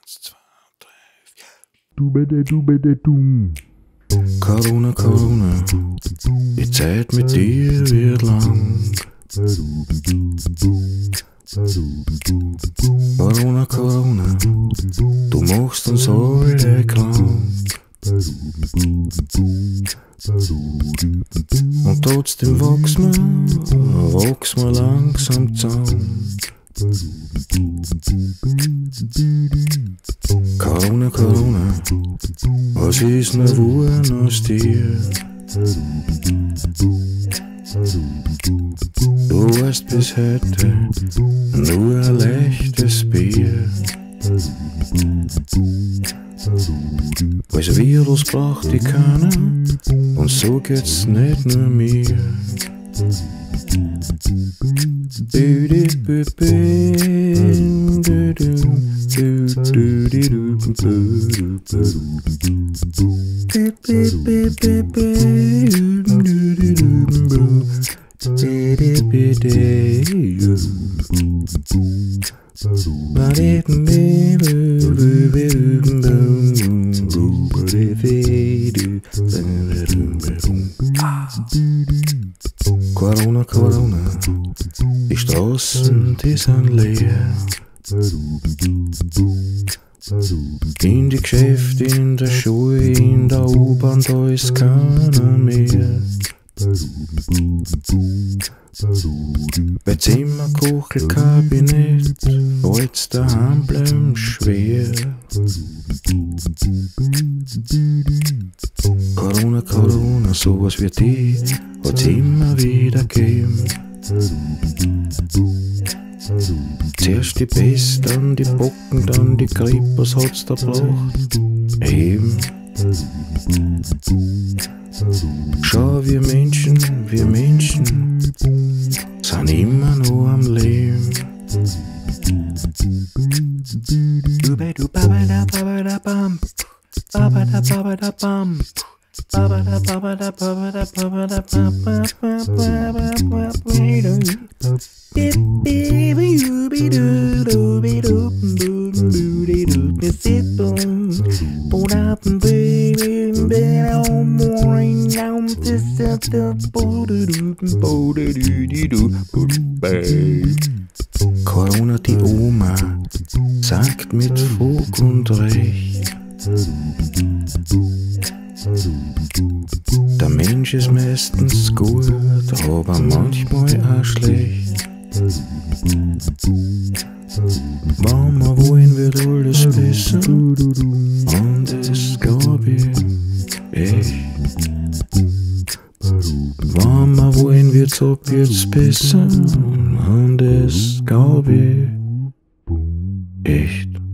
2, 3, 4. Corona, Corona, die Zeit mit dir wird lang. Corona, Corona, du machst uns alle krank. Und trotzdem wachsen wir langsam zusammen. Corona, Corona, was ist nur geworden aus dir? Du warst bis heute nur ein leichtes Bier. Als Virus braucht die keiner, und so geht's nicht nur mir. Corona, Corona, die Straßen, die sind leer. In die Geschäfte, in der Schule, in der U-Bahn, da ist keiner mehr. Bei Zimmer, Kuchel, Kabinett, wollt's daheim bleiben schwer. Corona, Corona, sowas wie die hat's immer wieder gegeben. Zuerst die Pest, dann die Pocken, dann die Grippe, was hat's da gebracht? Eben. Schau, wir Menschen sind immer noch am Leben. Corona, die Oma, sagt mit Fug und Recht: Der Mensch ist meistens gut, aber manchmal auch schlecht. Wenn wir wollen, wird alles besser, und das glaub ich echt. Wenn wir wollen, wird's ab jetzt besser, und das glaub ich echt.